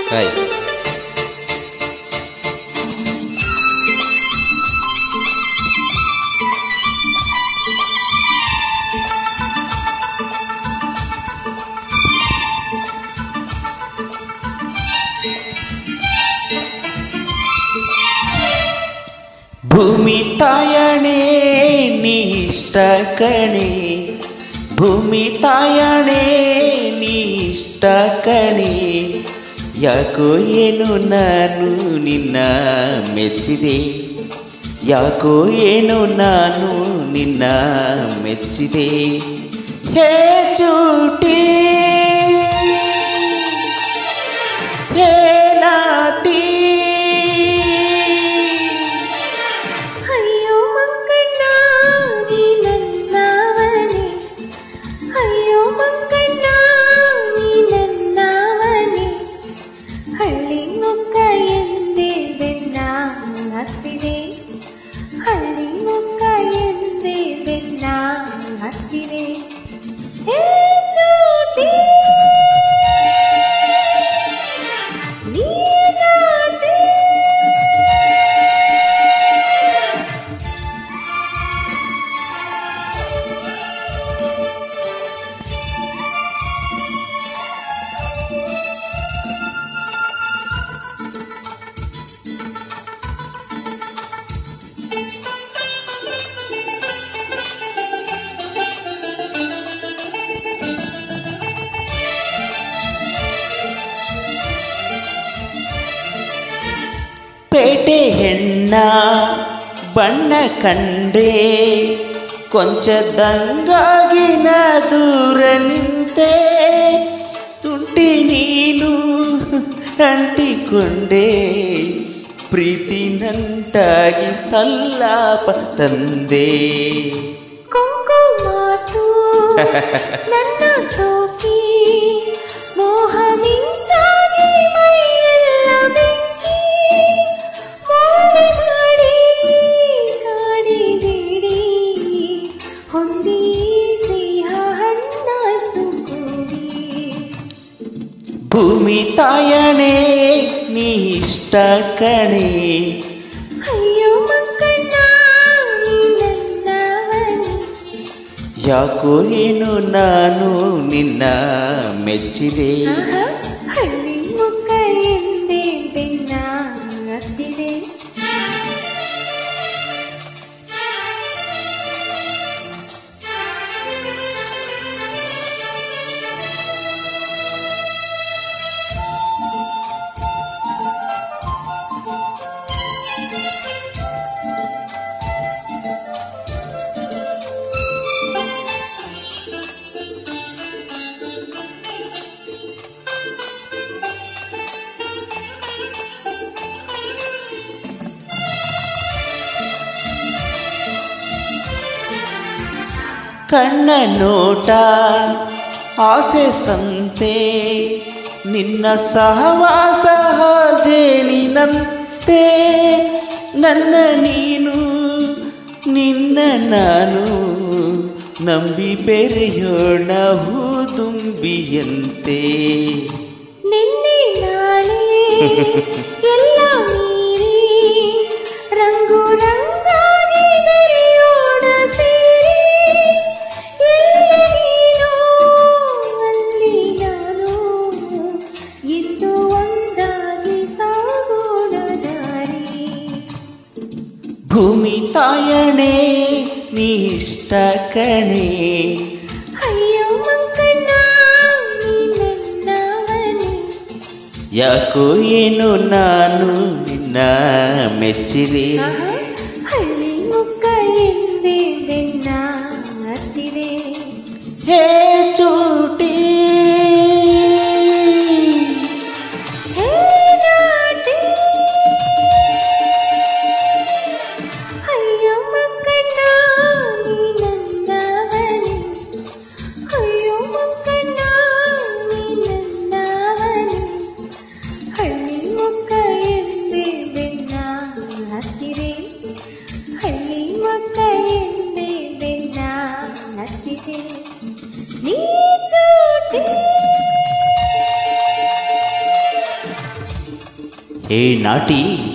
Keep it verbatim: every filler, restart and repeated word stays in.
Hi. ಭೂಮಿ ತಾಯಣೆ ನೀಷ್ಟ ಕಣೆ, ಭೂಮಿ ತಾಯಣೆ ನೀಷ್ಟ ಕಣೆ, ಯಾಕೋ ಏನು ನಾನು ನಿನ್ನ ಮೆಚ್ಚಿದೆ, ಯಾಕೋ ಏನು ನಾನು ನಿನ್ನ ಮೆಚ್ಚಿದೆ. ಹೇ ಚೂಟಿ ಹೇ ನಾಟಿ, ಪೇಟೆ ಹೆಣ್ಣ ಬಣ್ಣ ಕಂಡ್ರೆ ಕೊಂಚದಂಗಾಗಿ ನಾ ದೂರ ನಿಂತೆ, ತುಂಟಿ ನೀನು ಅಂಟಿಕೊಂಡೆ, ಪ್ರೀತಿ ನಂಟಾಗಿ ಸಲ್ಲಾಪ ತಂದೆ. ಕೊಂಕು ಮಾತು ನನ್ನ ಸೋಕಿ, ಮೋಹ ಮಿಂಚಾಗಿ ಮೈಯೆಲ್ಲ ಬೆಂಕಿ, ಮೋಡಿ ಮಾಡಿ ಕಾಡಿಬೇಡಿ, ಹೊಂದಿ ಸ್ನೇಹ ಹಣ್ಣಾಸು ಕೂಡಿ. ಭೂಮಿ ತಾಯಣೆ ನೀಷ್ಟ ಕಣೆ, ಅಯ್ಯೋ ಮಕ್ಕಣ್ಣ ನನ್ನವನೇ, ಯಾಕೋ ಏನು ನಾನು ನಿನ್ನ ಮೆಚ್ಚಿದೆ. ಹಳ್ಳಿ ಮುಖ ಎಂದೇ ಬೆನ್ನ ಹತ್ತಿದೆ. ಕಣ್ಣ ನೋಟ ಆಸೆ ಸಂತೆ, ನಿನ್ನ ಸಹವಾಸ ಜೇನಿನಂತೆ, ನನ್ನ ನೀನು ನಿನ್ನ ನಾನು ನಂಬಿ ಬೆರೆಯೋಣ ಹೂದುಂಬಿಯಂತೆ. ನಿನ್ನೆ ನಾಳೆ ಎಲ್ಲ ಮೀರಿ ರಂಗು ರಂಗಾಗಿ ಬೆರೆಯೋಣ ಸೇರಿ, ಎಲ್ಲಿ ನೀನು ಅಲ್ಲಿ ನಾನು ಎಂದು ಒಂದಾಗಿ ಸಾಗೋಣ ದಾರಿ. ಭೂಮಿ ತಾಯಣೆ ನೀಷ್ಟ ಕಣೆ, ಅಯ್ಯೋ ಮಕ್ಕಣ್ಣ ನನ್ನವನೇ, ಯಾಕೋ ಏನು ನಾನು ನಿನ್ನ ಮೆಚ್ಚಿದೆ. ಹಳ್ಳಿ ಮುಖ ಎಂದೇ ಬೆನ್ನ ಹತ್ತಿದೆ. ಹೇ ಚೂಟಿ ಹೇ ನಾಟಿ, ಅಯ್ಯೋ ಮಕ್ಕಣ್ಣ ನನ್ನವನೇ, ಅಯ್ಯೋ ಮಕ್ಕಣ್ಣ ನನ್ನವನೇ, ಹಳ್ಳಿ ಮುಖ ಎಂದೇ ಬೆನ್ನ ಹತ್ತಿದೆ. ಏ ನಾಟಿ